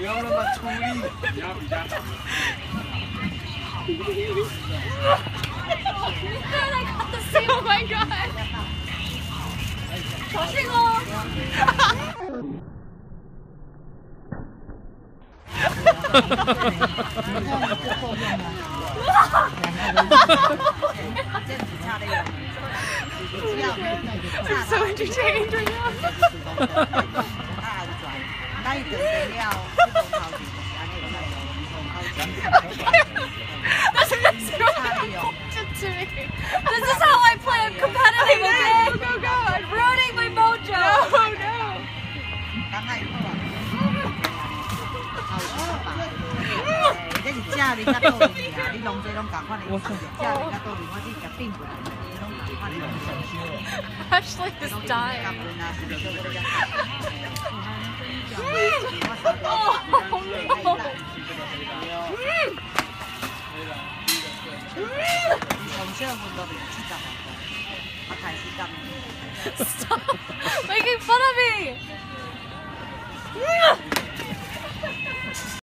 不要那么出力，你要比较好。 Oh my god！ 小心哦！So entertaining right now. 这是 This is how I play. I'm competitive, okay? Go, go, I'm ruining my mojo. No, no. 这是正哩，甲倒哩啊！你拢这拢共款的，正哩甲倒哩，我只甲并过来，你拢共款的。 Ashley is dying. Stop making fun of me!